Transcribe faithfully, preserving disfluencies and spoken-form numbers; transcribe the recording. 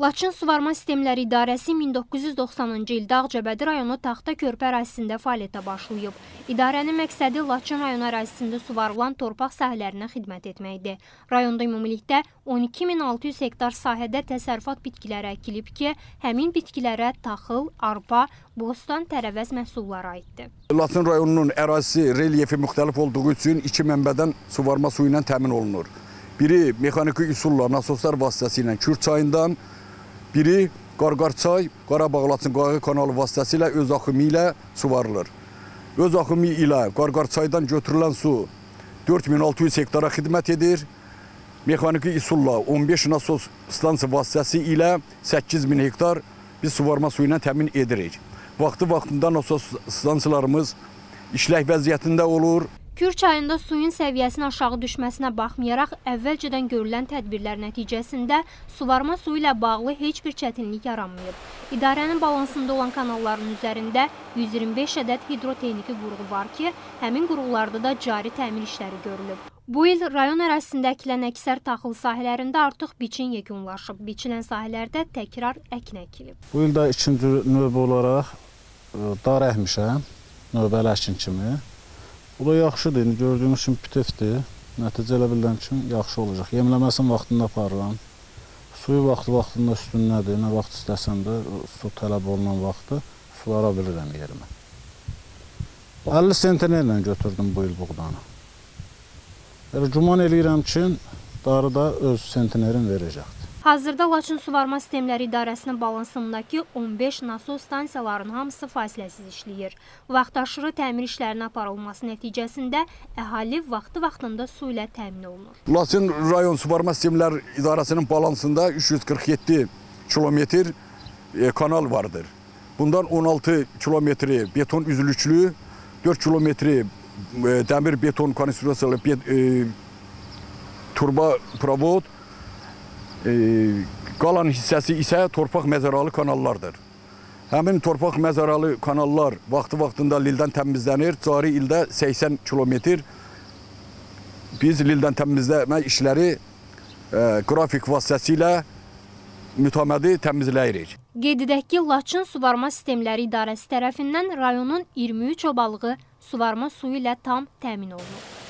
Laçın Suvarma Sistemləri İdarəsi min doqquz yüz doxsanıncı ildə Ağcabədi rayonu Taxta Körpə ərazisində fəaliyyətə başlayıb. İdarənin məqsədi Laçın rayonu ərazisində suvarılan torpaq sahələrinə xidmət etməkdir. Rayonda ümumilikdə on iki min altı yüz hektar sahədə təsərrüfat bitkiləri əkilib ki, həmin bitkilərə taxıl, arpa, bostan, tərəvəz məhsulları aiddir. Laçın rayonunun ərazisi, relyefi müxtəlif olduğu üçün iki mənbədən suvarma suyu ilə təmin olunur. Biri mexaniki üsulla, nasoslar vasitəsilə Kür çayından, biri Qarqarçay, Qarabağ-Laçın Qayğı kanalı vasitəsilə öz axımı ilə suvarılır. Öz axımı ilə Qarqarçaydan götürülən su dörd min altı yüz hektara xidmət edir. Mexaniki üsulla on beş nasos stansiya vasitəsi ilə səkkiz min hektar biz suvarma suyu ilə təmin edirik. Vaxtı-vaxtında nasos stansiyalarımız işlək vəziyyətində olur. Kür çayında suyun səviyyəsinin aşağı düşməsinə baxmayaraq, əvvəlcədən görülən tədbirlər nəticəsində suvarma suyu ilə bağlı heç bir çətinlik yaranmayıb. İdarənin balansında olan kanalların üzərində yüz iyirmi beş ədəd hidrotexniki qurğu var ki, həmin qurğularda da cari təmir işləri görülüb. Bu il rayon ərazisində əkilən əksər taxıl sahələrində artıq biçin yekunlaşıb. Biçilən sahələrdə təkrar əkin əkilib. Bu ildə ikinci növbə olaraq dar əkmişəm, növbəli əkin kimi. Bu da yaxşıdır, gördüyünüz kimi pitifdir. Nəticə elə bilən kimi yaxşı olacaq. Yemləməsini vaxtında aparıram. Suyu vaxtı-vaxtında üstündədir. Nə vaxt istəsəm də su tələb olunan vaxtı sulara bilirəm yerimə. əlli sentinerlə götürdüm bu il buğdanı. Yəni, güman eləyirəm ki, darı da öz sentinerin verəcəkdir. Hazırda Laçın Suvarma Sistemləri İdarəsinin balansındakı on beş nasos stansiyalarının hamısı fasiləsiz işləyir. Vaxtaşırı təmir işlərinin aparılması nəticəsində əhali vaxtı-vaxtında su ilə təmin olunur. Laçın Rayon Suvarma Sistemləri İdarəsinin balansında üç yüz qırx yeddi kilometr kanal vardır. Bundan on altı kilometri beton üzülüklü, dörd kilometri dəmir beton konstruksiyalı turba provod, qalan hissəsi isə torpaq məzəralı kanallardır. Həmin torpaq məzəralı kanallar vaxtı-vaxtında lildən təmizlənir. Cari ildə səksən kilometr biz lildən təmizləmə işləri qrafik vasitəsilə mütəmədi təmizləyirik. Qeyd edək ki, Laçın Suvarma Sistemləri İdarəsi tərəfindən rayonun iyirmi üç obalığı suvarma suyu ilə tam təmin olunur.